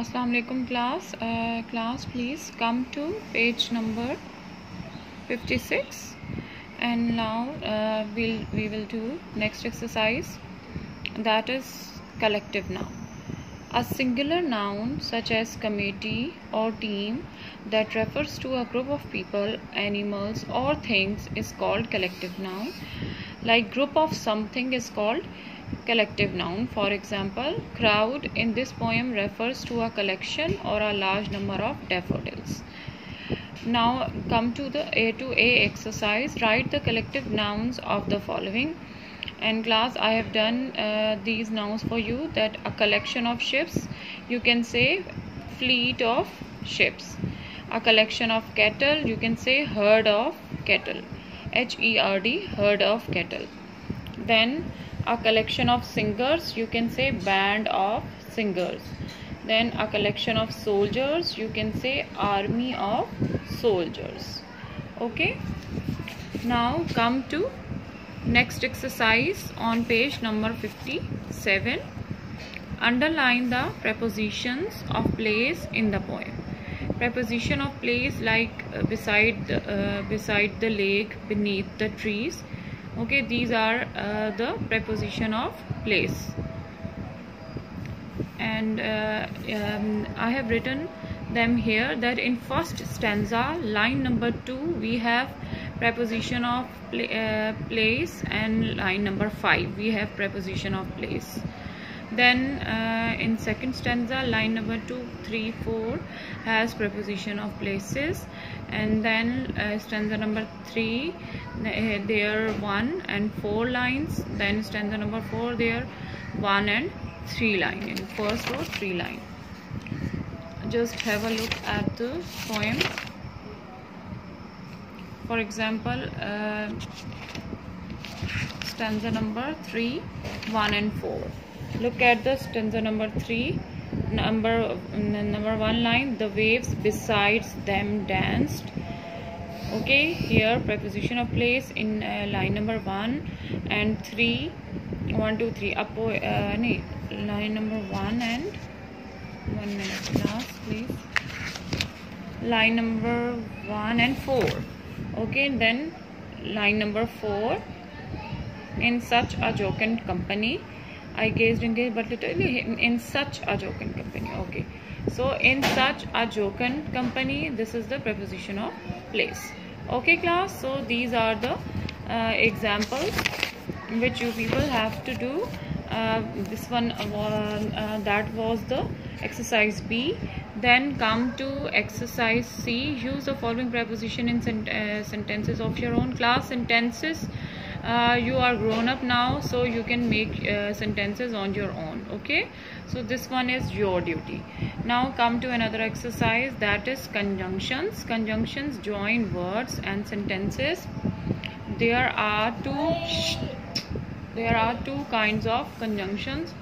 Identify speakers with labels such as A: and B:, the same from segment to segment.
A: Assalamu alaikum class. Class, please come to page number 56, and now we will do next exercise, that is collective noun. A singular noun such as committee or team that refers to a group of people, animals or things is called collective noun. Like group of something is called collective noun. For example, crowd in this poem refers to a collection or a large number of daffodils. Now come to the A to A exercise. Write the collective nouns of the following. And class, I have done these nouns for you. That a collection of ships, you can say fleet of ships. A collection of cattle, you can say herd of cattle. H-E-R-D, herd of cattle. Then a collection of singers, you can say band of singers. Then a collection of soldiers, you can say army of soldiers. Okay, now come to next exercise on page number 57. Underline the prepositions of place in the poem. Preposition of place, like beside the lake, beneath the trees. Okay, these are the preposition of place. And I have written them here, that in first stanza, line number 2, we have preposition of place, and line number 5 we have preposition of place. Then in second stanza, line number 2, 3, 4 has preposition of places, and then stanza number 3, there are 1 and 4 lines. Then stanza number 4, there 1 and 3 line. In first row, 3 line. Just have a look at the poem. For example, stanza number 3, 1 and 4. Look at the stanza number 3, number 1 line. The waves besides them danced. Okay, here preposition of place in line number 1 and 3. 1, 2, 3. Line number 1 and 1 minute class, please. Line number 1 and 4. Okay, then line number 4. In such a jocund company, I gazed and gazed, but literally in such a jocund company. Okay, so in such a jocund company, this is the preposition of place. Okay class, so these are the examples which you people have to do. This one that was the exercise B. Then come to exercise C. Use the following preposition in sentences of your own. Class, sentences, you are grown up now, so you can make sentences on your own. Okay, so this one is your duty. Now come to another exercise, that is conjunctions. Conjunctions join words and sentences. There are two kinds of conjunctions.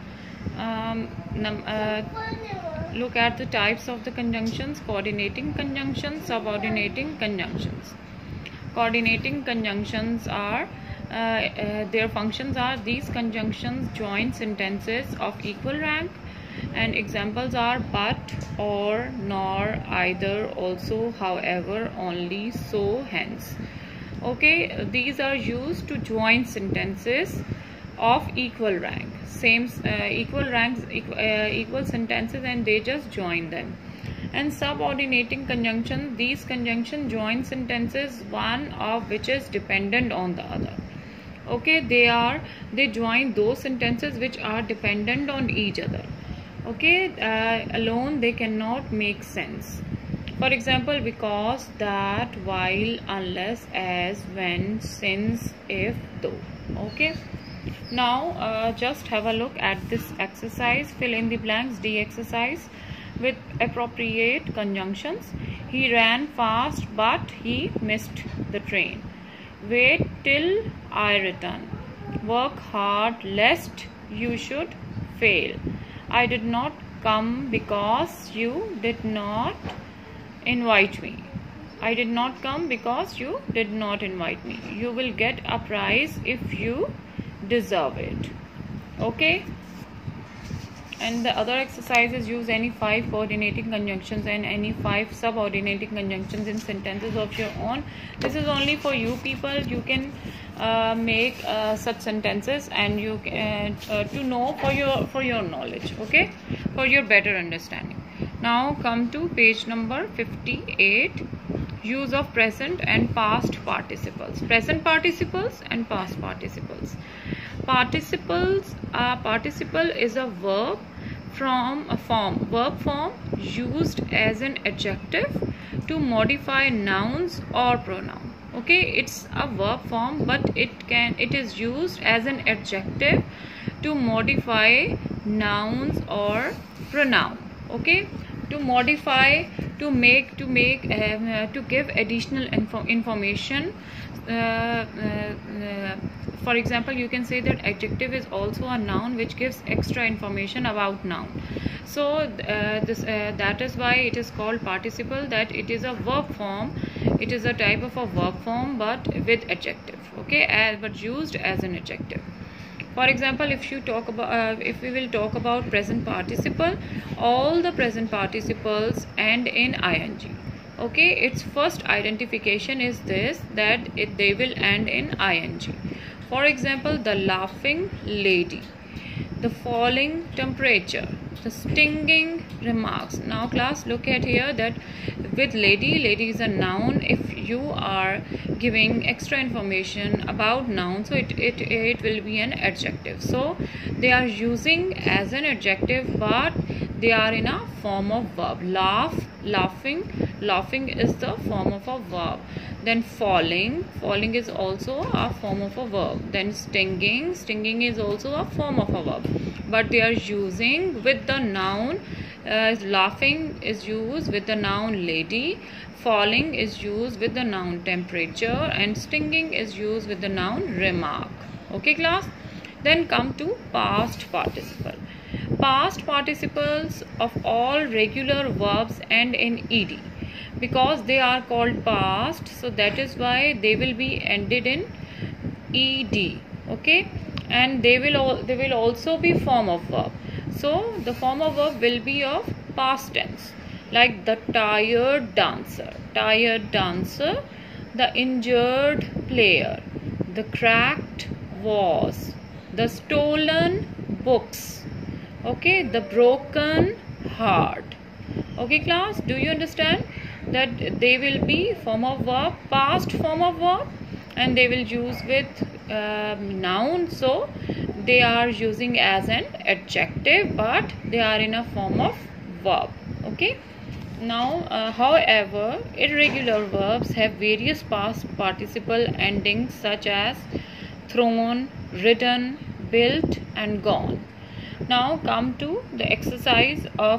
A: Look at the types of the conjunctions: coordinating conjunctions, subordinating conjunctions. Coordinating conjunctions are their functions are, these conjunctions join sentences of equal rank, and examples are but, or, nor, either, also, however, only, so, hence. Okay, these are used to join sentences of equal rank, equal sentences, and they just join them. And subordinating conjunction, these conjunctions join sentences, one of which is dependent on the other. Okay, they join those sentences which are dependent on each other. Okay, alone they cannot make sense. For example, because, that, while, unless, as, when, since, if, though. Okay, now just have a look at this exercise. Fill in the blanks, D exercise, with appropriate conjunctions. He ran fast but he missed the train. Wait till I return. Work hard lest you should fail. I did not come because you did not invite me. I did not come because you did not invite me. You will get a prize if you deserve it. Okay, And the other exercises use any 5 coordinating conjunctions and any 5 subordinating conjunctions in sentences of your own. This is only for you people. You can make such sentences, and you can to know for your knowledge, okay, for your better understanding. Now come to page number 58. Use of present and past participles. Present participles and past participles. Participle is a verb form used as an adjective to modify nouns or pronoun. Okay, it's a verb form, but it is used as an adjective to modify nouns or pronoun. Okay, to modify, to give additional information. For example, you can say that adjective is also a noun which gives extra information about noun. So that is why it is called participle, that it is a verb form. It is a type of a verb form, but with adjective, okay, but used as an adjective. For example, if we will talk about present participle, all the present participles end in ing. Okay, its first identification is this, that they will end in ing. For example, the laughing lady, the falling temperature, the stinging remarks. Now class, look at here that with lady is a noun. If you are giving extra information about noun, so it will be an adjective. So they are using as an adjective, but they are in a form of verb. Laughing is the form of a verb. Then falling is also a form of a verb. Then stinging is also a form of a verb, but they are using with the noun. Laughing is used with the noun lady, falling is used with the noun temperature, and stinging is used with the noun remark. Okay class, then come to past participle. Past participles of all regular verbs end in ed. Because they are called past, so that is why they will be ended in ed. Okay, and they will also be form of verb. So the form of verb will be of past tense, like the tired dancer, the injured player, the cracked vase, the stolen books, okay, the broken heart. Okay class, do you understand that they will be form of verb, past form of verb, and they will use with noun, so they are using as an adjective, but they are in a form of verb. Okay, now however, irregular verbs have various past participle endings such as thrown, written, built, and gone. Now come to the exercise of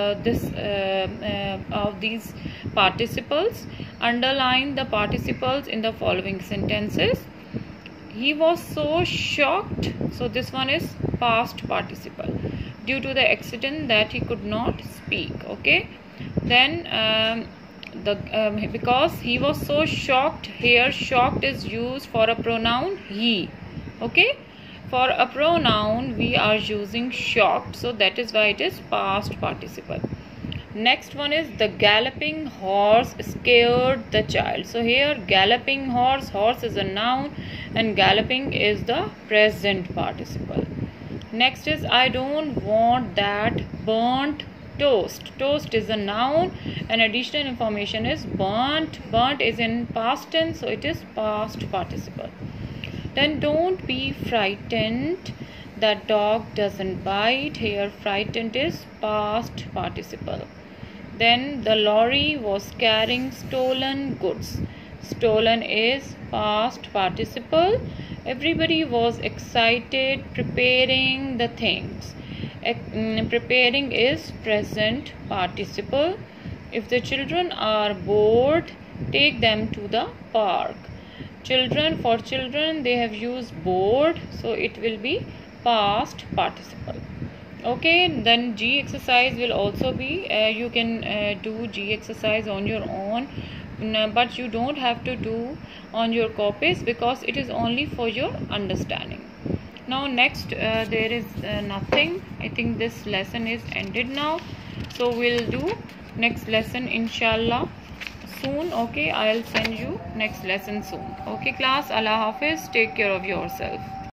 A: these participles. Underline the participles in the following sentences. He was so shocked, so this one is past participle, due to the accident that he could not speak. Okay, then because he was so shocked, here shocked is used for a pronoun he. Okay, for a pronoun we are using shocked, so that is why it is past participle. Next one is the galloping horse scared the child. So here galloping horse is a noun and galloping is the present participle. Next is I don't want that burnt toast. Toast is a noun and additional information is burnt. Burnt is in past tense, so it is past participle. Then don't be frightened, the dog doesn't bite. Here frightened is past participle. Then the lorry was carrying stolen goods. Stolen is past participle. Everybody was excited preparing the things. Preparing is present participle. If the children are bored, take them to the park. Children, for children they have used bored, so it will be past participle. Okay, then G exercise will also be you can do G exercise on your own, but you don't have to do on your copies because it is only for your understanding. Now next there is nothing. I think this lesson is ended now, so we'll do next lesson inshallah soon. Okay, I'll send you next lesson soon. Okay class, Allah Hafiz, take care of yourself.